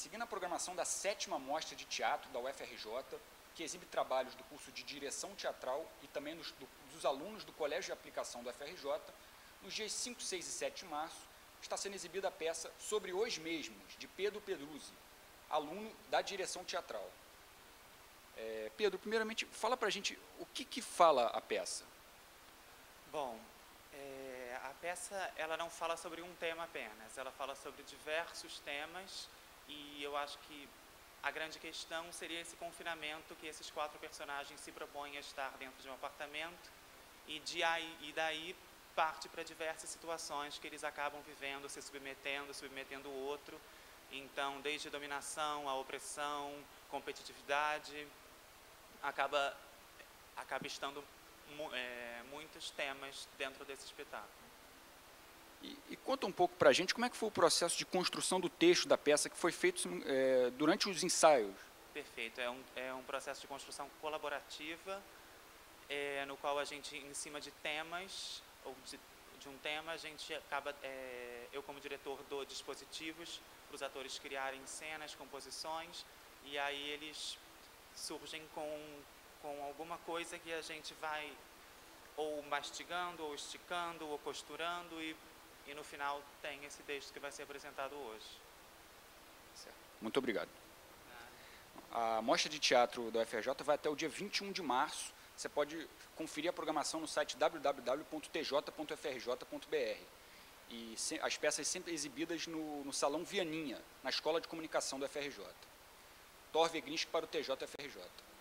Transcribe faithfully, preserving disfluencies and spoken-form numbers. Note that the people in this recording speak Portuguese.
seguindo a programação da sétima Mostra de Teatro da U F R J, que exibe trabalhos do curso de Direção Teatral e também dos, do, dos alunos do Colégio de Aplicação do U F R J, nos dias cinco, seis e sete de março, está sendo exibida a peça Sobre os Mesmos, de Pedro Pedruzzi, aluno da Direção Teatral. É, Pedro, primeiramente, fala para a gente o que, que fala a peça. Bom, é, a peça ela não fala sobre um tema apenas, ela fala sobre diversos temas e eu acho que a grande questão seria esse confinamento que esses quatro personagens se propõem a estar dentro de um apartamento e, de aí, e daí parte para diversas situações que eles acabam vivendo, se submetendo, submetendo o outro. Então, desde dominação, a opressão, competitividade, acaba, acaba estando é, muitos temas dentro desse espetáculo. E, e conta um pouco para a gente como é que foi o processo de construção do texto da peça que foi feito é, durante os ensaios. Perfeito, é um, é um processo de construção colaborativa, é, no qual a gente, em cima de temas, ou de, de um tema, a gente acaba, é, eu como diretor dou dispositivos para os atores criarem cenas, composições, e aí eles surgem com, com alguma coisa que a gente vai ou mastigando, ou esticando, ou costurando, e, e no final tem esse texto que vai ser apresentado hoje. Certo. Muito obrigado. A Mostra de Teatro da U F R J vai até o dia vinte e um de março. Você pode conferir a programação no site w w w ponto t j ponto f r j ponto b r. E se, as peças sempre exibidas no, no Salão Vianinha, na Escola de Comunicação da U F R J. Thor Vegrinski para o T J F R J.